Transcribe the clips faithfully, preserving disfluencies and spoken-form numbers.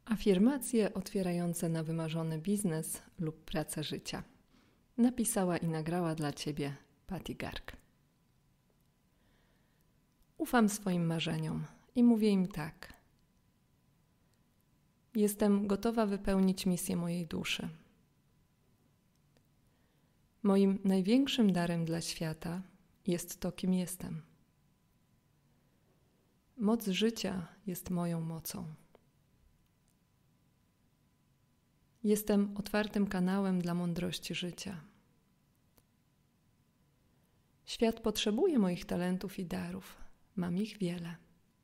Afirmacje otwierające na wymarzony biznes lub pracę życia. Napisała i nagrała dla Ciebie Patty Garg. Ufam swoim marzeniom i mówię im tak. Jestem gotowa wypełnić misję mojej duszy. Moim największym darem dla świata jest to, kim jestem. Moc życia jest moją mocą. Jestem otwartym kanałem dla mądrości życia. Świat potrzebuje moich talentów i darów. Mam ich wiele.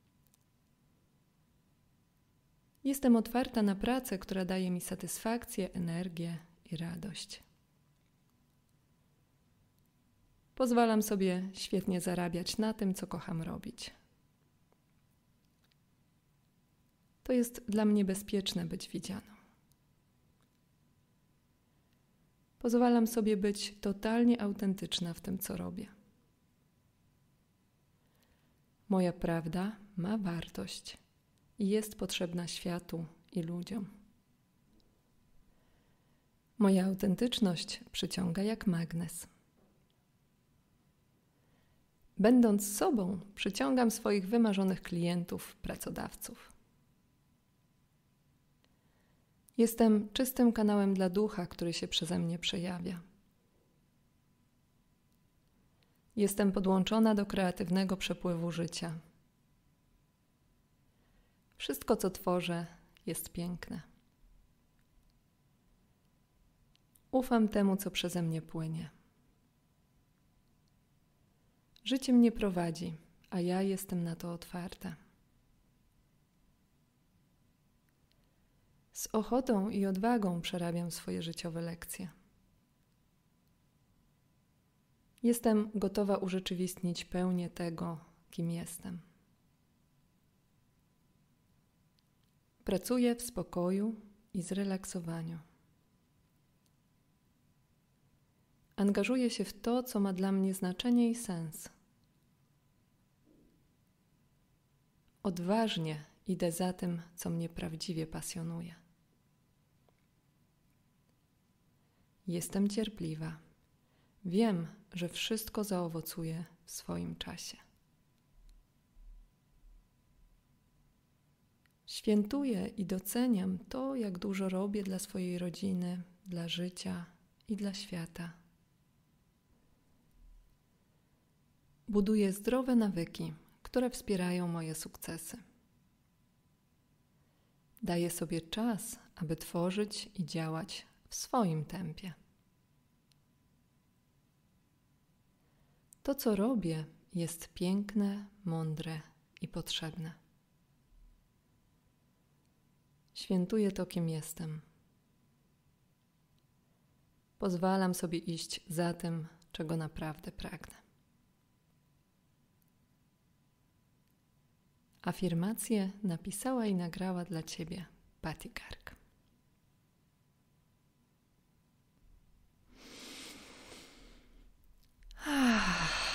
Jestem otwarta na pracę, która daje mi satysfakcję, energię i radość. Pozwalam sobie świetnie zarabiać na tym, co kocham robić. To jest dla mnie bezpieczne być widzianą. Pozwalam sobie być totalnie autentyczna w tym, co robię. Moja prawda ma wartość i jest potrzebna światu i ludziom. Moja autentyczność przyciąga jak magnes. Będąc sobą, przyciągam swoich wymarzonych klientów, pracodawców. Jestem czystym kanałem dla ducha, który się przeze mnie przejawia. Jestem podłączona do kreatywnego przepływu życia. Wszystko, co tworzę, jest piękne. Ufam temu, co przeze mnie płynie. Życie mnie prowadzi, a ja jestem na to otwarta. Z ochotą i odwagą przerabiam swoje życiowe lekcje. Jestem gotowa urzeczywistnić pełnię tego, kim jestem. Pracuję w spokoju i zrelaksowaniu. Angażuję się w to, co ma dla mnie znaczenie i sens. Odważnie idę za tym, co mnie prawdziwie pasjonuje. Jestem cierpliwa. Wiem, że wszystko zaowocuje w swoim czasie. Świętuję i doceniam to, jak dużo robię dla swojej rodziny, dla życia i dla świata. Buduję zdrowe nawyki, które wspierają moje sukcesy. Daję sobie czas, aby tworzyć i działać w swoim tempie. To, co robię, jest piękne, mądre i potrzebne. Świętuję to, kim jestem. Pozwalam sobie iść za tym, czego naprawdę pragnę. Afirmacje napisała i nagrała dla Ciebie Patty Garg. Ah.